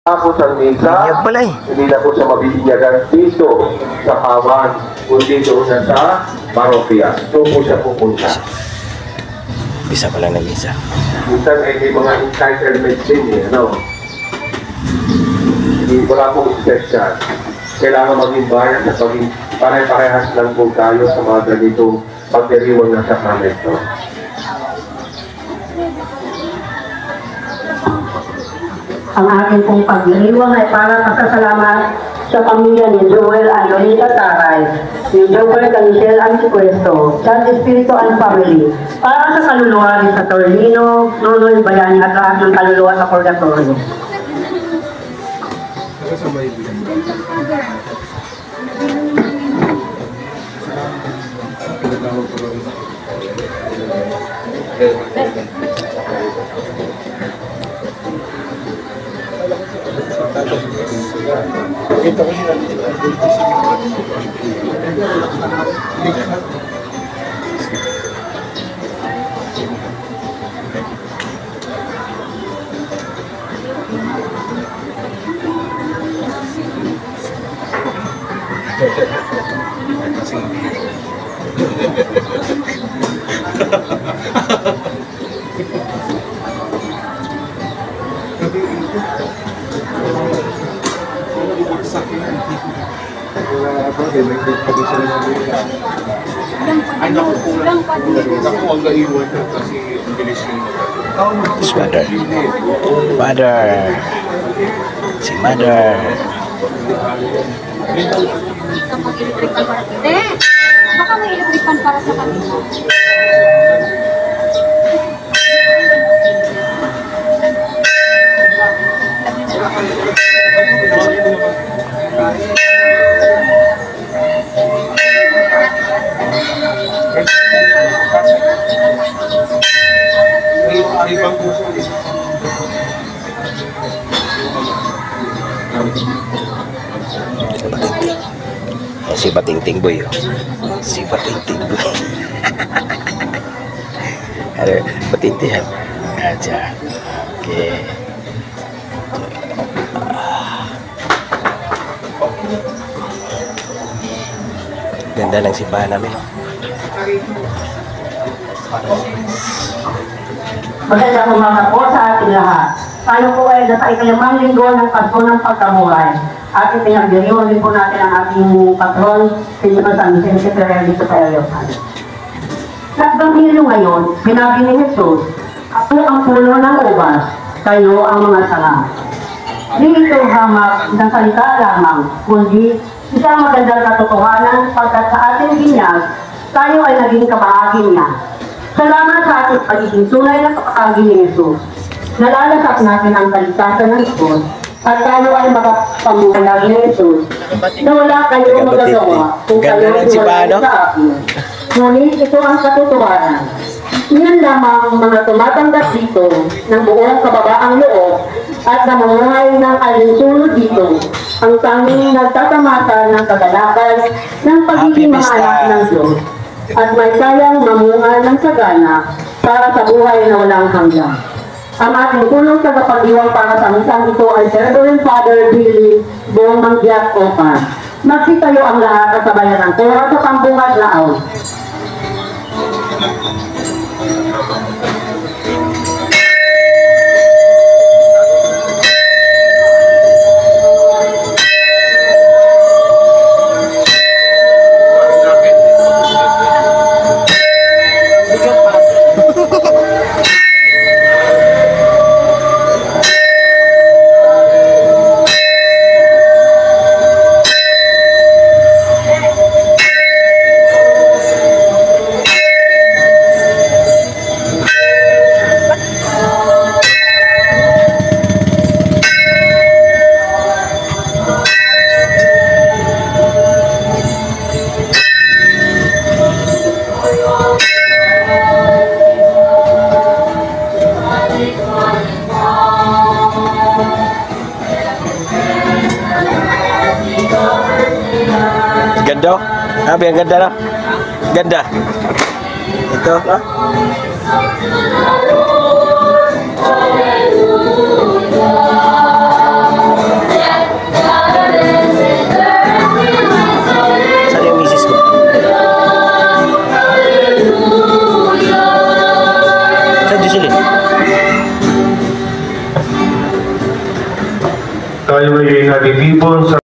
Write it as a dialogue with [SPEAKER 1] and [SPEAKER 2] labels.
[SPEAKER 1] Tapos ang misa, hindi na po siya mabibigyan dito sa Pawan, kundi doon na sa parokya. Doon po siya pupunta.
[SPEAKER 2] Bisa pala na misa.
[SPEAKER 1] Minsan ay may mga entitlements din eh, ano? Hindi wala pong special. Kailangan maging bayan at maging pare-parehas lang po tayo sa mga ganitong pagdiriwang ng sakramento.
[SPEAKER 3] Ang aking pong pagdiriwang ay para pasasalamat sa pamilya ni Joel Antonita Taray, ni Joel Cancel Antipuesto, San Espiritu and Family, para sa kaluluwa ni Saturnino, Nonoy Bayani at lahat ng kaluluwa sa Purgatorio.
[SPEAKER 4] Ito kasi ay naku po ang gaiwan kasi bilis yung
[SPEAKER 2] Father. Father. Si Mother.
[SPEAKER 5] Kapag electrical para hindi. Baka may electrical para sa kanila.
[SPEAKER 2] Si Batingting Boy, oh. Si Batingting Boy. Ada Batingting aja. Oke. Ganda ng simbahan namin.
[SPEAKER 3] Magandang umaga po sa ating lahat. Tayo po ay nasa ikalimang linggo ng Pasko ng Pagkamuhay. Ating pinagdiriwang din po natin ang ating patron, Sino San Vicente Ferrer dito sa Eliopan. Sa Ebanghelyo ngayon, sinabi ni Jesus, "Ako ang puno ng ubas, kayo ang mga sanga." Di ito hamak ng salita lamang, kundi isang magandang katotohanan pagkat sa ating binyag, tayo ay naging kabahagi niya. Salamat sa ating pagiging tunay na kapatagi ni Jesus. Nalalasap natin ang kaligtasan ng Diyos at tayo ay makapamuhay ni Jesus na wala kayong magagawa kung kayo tumalay sa akin. Ngunit ito ang katotohanan. Iyan lamang mga tumatanggap dito ng buong kababaang loob at namumuhay ng alinsunod dito ang tanging nagtatamasa ng kagalakan ng pagiging mga anak ng Diyos at may kayang mamuhay ng sagana para sa buhay na walang hanggan. Ang ating punong tagapag-iwang para sa misang ito ay Reverend Father Billy Bong Manggiat Opan. Magsitayo ang lahat at sabayan ng kora sa pambungad na aon.
[SPEAKER 2] Ganda, apa yang ganda lah? Ganda. Itu.
[SPEAKER 1] tayo ay natitipon sa